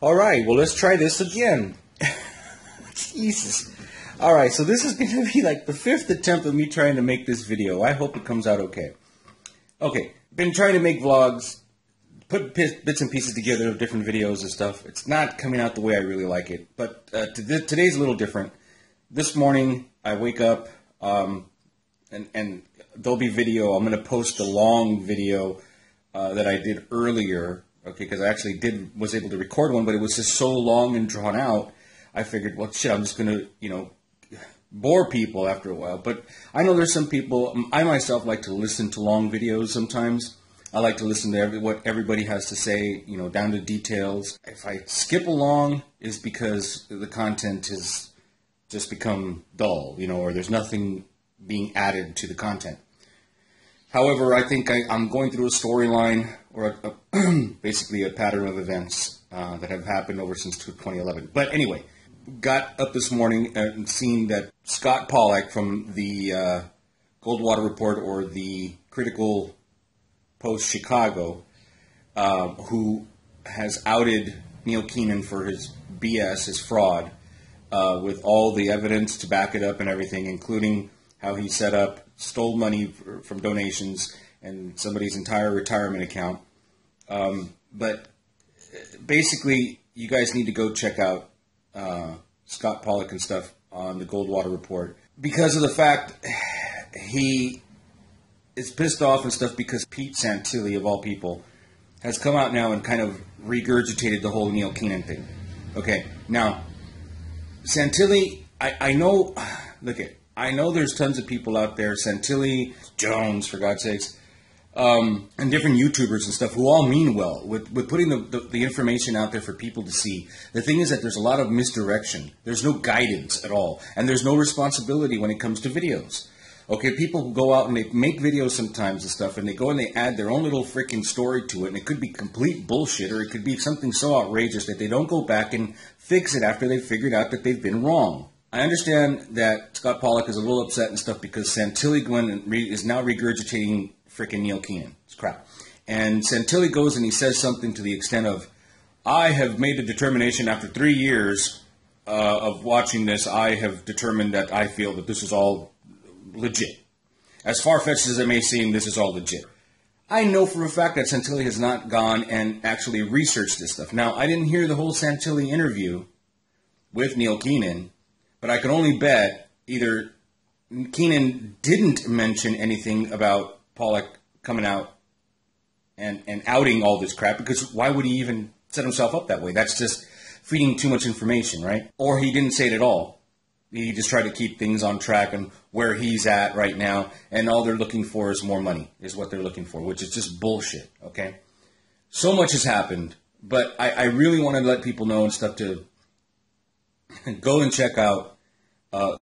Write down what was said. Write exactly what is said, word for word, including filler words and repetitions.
All right, well, let's try this again. Jesus. All right, so this is going to be like the fifth attempt of me trying to make this video. I hope it comes out okay. Okay, been trying to make vlogs, put bits and pieces together of different videos and stuff. It's not coming out the way I really like it, but uh, today's a little different. This morning, I wake up, um, and, and there'll be video. I'm going to post a long video uh, that I did earlier, okay, because I actually did was able to record one, but it was just so long and drawn out, I figured, well, shit, I'm just going to, you know, bore people after a while. But I know there's some people, I myself like to listen to long videos sometimes. I like to listen to every, what everybody has to say, you know, down to details. If I skip along, it's because the content has just become dull, you know, or there's nothing being added to the content. However, I think I, I'm going through a storyline, or a, a, basically a pattern of events uh, that have happened over since twenty eleven. But anyway, got up this morning and seen that Scott Pollack from the uh, Goldwater Report, or the Critical Post Chicago, uh, who has outed Neil Keenan for his B S, his fraud, uh, with all the evidence to back it up and everything, including how he set up, stole money from donations and somebody's entire retirement account. Um, but basically, you guys need to go check out uh, Scott Pollack and stuff on the Goldwater Report, because of the fact he is pissed off and stuff because Pete Santilli, of all people, has come out now and kind of regurgitated the whole Neil Keenan thing. Okay, now, Santilli, I, I know, look at, I know there's tons of people out there, Santilli, Jones, for God's sakes, um, and different YouTubers and stuff who all mean well with, with putting the, the, the information out there for people to see. The thing is that there's a lot of misdirection. There's no guidance at all, and there's no responsibility when it comes to videos. Okay, people who go out and they make videos sometimes and stuff, and they go and they add their own little freaking story to it, and it could be complete bullshit, or it could be something so outrageous that they don't go back and fix it after they've figured out that they've been wrong. I understand that Scott Pollack is a little upset and stuff because Santilli went and re is now regurgitating freaking Neil Keenan. It's crap. And Santilli goes and he says something to the extent of, I have made a determination after three years uh, of watching this, I have determined that I feel that this is all legit. As far-fetched as it may seem, this is all legit. I know for a fact that Santilli has not gone and actually researched this stuff. Now, I didn't hear the whole Santilli interview with Neil Keenan, but I can only bet either Keenan didn't mention anything about Pollack coming out and, and outing all this crap, because why would he even set himself up that way? That's just feeding too much information, right? Or he didn't say it at all. He just tried to keep things on track and where he's at right now, and all they're looking for is more money, is what they're looking for, which is just bullshit, okay? So much has happened, but I, I really want to let people know and stuff to go and check out uh,